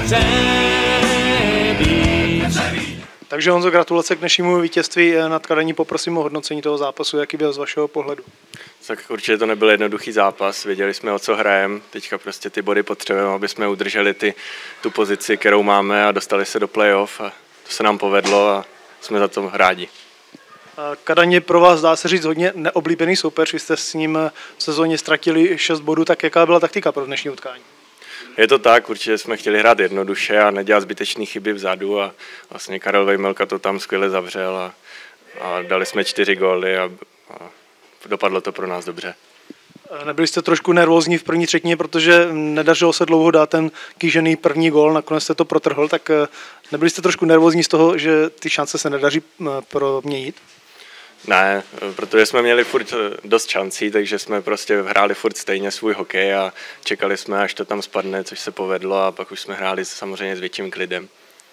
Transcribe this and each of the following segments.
Takže Honzo, gratulace k dnešnímu vítězství nad Kadaní. Poprosím o hodnocení toho zápasu, jaký byl z vašeho pohledu. Tak určitě to nebyl jednoduchý zápas, věděli jsme, o co hrajeme, teďka prostě ty body potřebujeme, aby jsme udrželi tu pozici, kterou máme a dostali se do playoff a to se nám povedlo a jsme za to rádi. Kadaň je pro vás, dá se říct, hodně neoblíbený soupeř, vy jste s ním v sezóně ztratili 6 bodů, tak jaká byla taktika pro dnešní utkání? Je to tak, určitě jsme chtěli hrát jednoduše a nedělat zbytečné chyby vzadu a vlastně Karel Vejmelka to tam skvěle zavřel a dali jsme 4 góly a dopadlo to pro nás dobře. Nebyli jste trošku nervózní v první třetině, protože nedařilo se dlouho dát ten kýžený první gól, nakonec jste to protrhl, tak nebyli jste trošku nervózní z toho, že ty šance se nedaří proměnit? Ne, protože jsme měli furt dost šancí, takže jsme prostě hráli furt stejně svůj hokej a čekali jsme, až to tam spadne, což se povedlo a pak už jsme hráli samozřejmě s větším klidem.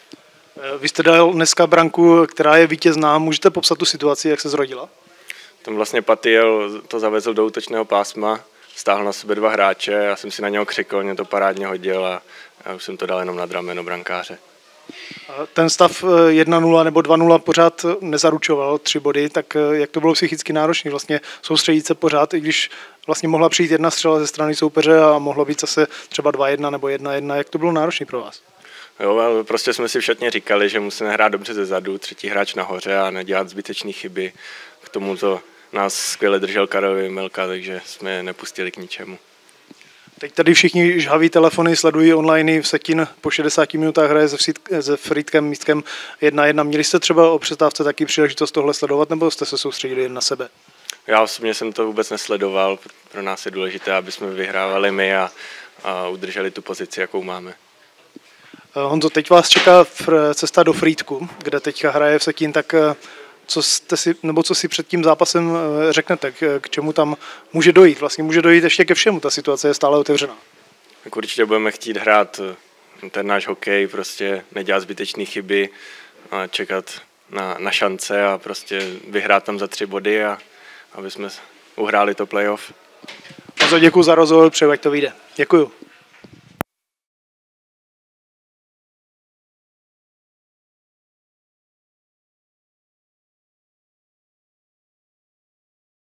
Vy jste dal dneska branku, která je vítězná, můžete popsat tu situaci, jak se zrodila? Tam vlastně Patyel to zavezl do útočného pásma, stáhl na sebe 2 hráče, já jsem si na něho křikl, mě to parádně hodil a já už jsem to dal jenom nad rameno brankáře. Ten stav 1-0 nebo 2-0 pořád nezaručoval 3 body, tak jak to bylo psychicky náročné vlastně soustředit se pořád, i když vlastně mohla přijít jedna střela ze strany soupeře a mohlo být zase třeba 2-1 nebo 1-1, jak to bylo náročné pro vás? Jo, ale prostě jsme si všetně říkali, že musíme hrát dobře ze zadu, třetí hráč nahoře a nedělat zbytečné chyby. K tomu to nás skvěle držel Karel Vejmelka, takže jsme je nepustili k ničemu. Teď tady všichni žhaví telefony, sledují online, Vsetín po 60 minutách hraje se Frýdkem místkem 1-1. Měli jste třeba o přestávce taky příležitost tohle sledovat, nebo jste se soustředili jen na sebe? Já osobně jsem to vůbec nesledoval, pro nás je důležité, aby jsme vyhrávali my a udrželi tu pozici, jakou máme. Honzo, teď vás čeká cesta do Frýdku, kde teďka hraje Vsetín, tak co si před tím zápasem řeknete, k čemu tam může dojít? Vlastně může dojít ještě ke všemu, ta situace je stále otevřená. Tak určitě budeme chtít hrát ten náš hokej, prostě nedělat zbytečné chyby, a čekat na šance a prostě vyhrát tam za 3 body a aby jsme uhráli to playoff. Honzo, děkuji za rozhovor, přeju, ať to vyjde. Děkuju.